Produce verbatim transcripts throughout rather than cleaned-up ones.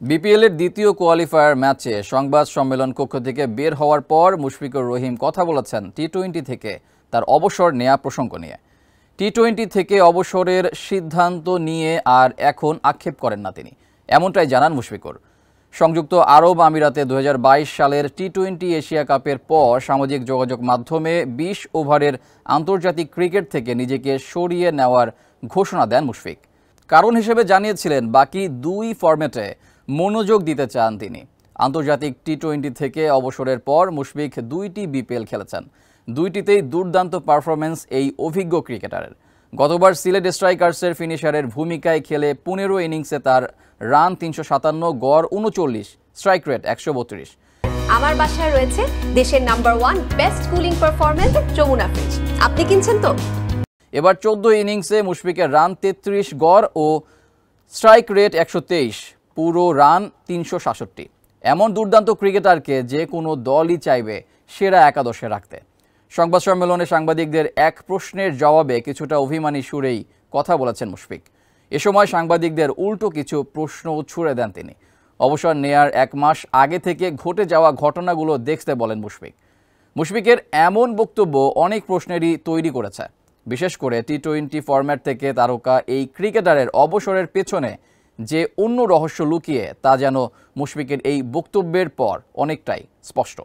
BPL এর দ্বিতীয় qualifier ম্যাচে সংবাদ সম্মেলন কক্ষ থেকে বের হওয়ার পর মুশফিকুর রহিম কথা বলেছেন টি টোয়েন্টি থেকে তার অবসর নেয়া প্রসঙ্গ নিয়ে। টি টোয়েন্টি থেকে অবসরের সিদ্ধান্ত নিয়ে আর এখন আক্ষেপ করেন না তিনি, এমনটাই জানান মুশফিকুর। সংযুক্ত আরব আমিরাতে দুই হাজার বাইশ সালের টি টোয়েন্টি এশিয়া কাপের পর সামাজিক যোগাযোগ মাধ্যমে বিশ ওভারের আন্তর্জাতিক ক্রিকেট থেকে নিজেকে সরিয়ে নেওয়ার ঘোষণা দেন মুশফিক। কারণ হিসেবে জানিয়েছিলেন বাকি দুই ফরম্যাটে মনোযোগ দিতে চান তিনি। আন্তর্জাতিক টি টোয়েন্টি থেকে অবসরের পর মুশফিক দুইটি বিপিএল খেলেছেন, দুইটিতেই দুর্দান্ত পারফরমেন্স এই অভিজ্ঞ ক্রিকেটারের। গতবার সিলেট স্ট্রাইকার্সের ফিনিশারের ভূমিকায় খেলে পনেরো ইনিংসে তার রান তিনশো সাতান্ন, গড় উনচল্লিশ, স্ট্রাইক রেট একশো বত্রিশ। আমার বাসায় রয়েছে দেশের number one best cooling performance Jamuna fridge, আপনি কিনছেন তো? এবার চোদ্দ ইনিংসে মুশফিকের রান তেত্রিশ, গড় ও স্ট্রাইক রেট একশো তেইশ, পুরো রান তিনশো সাতষট্টি। এমন দুর্দান্ত ক্রিকেটারকে যে কোনো দলই চাইবে সেরা একাদশে রাখতে। সংবাদ সম্মেলনে সাংবাদিকদের এক প্রশ্নের জবাবে কিছুটা অভিমানী সুরেই কথা বলেছেন মুশফিক। এ সময় সাংবাদিকদের উল্টো কিছু প্রশ্ন ছুড়ে দেন তিনি। অবসর নেয়ার এক মাস আগে থেকে ঘটে যাওয়া ঘটনাগুলো দেখতে বলেন মুশফিক। মুশফিকের এমন বক্তব্য অনেক প্রশ্নেরই তৈরি করেছে, বিশেষ করে টি টোয়েন্টি ফরম্যাট থেকে তারকা এই ক্রিকেটারের অবসরের পেছনে যে অন্য রহস্য লুকিয়ে তা যেন মুশফিকের এই বক্তব্যের পর অনেকটাই স্পষ্ট।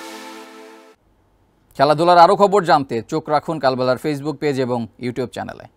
খেলাধুলার আরও খবর জানতে চোখ রাখুন কালবেলার ফেসবুক পেজ এবং ইউটিউব চ্যানেলে।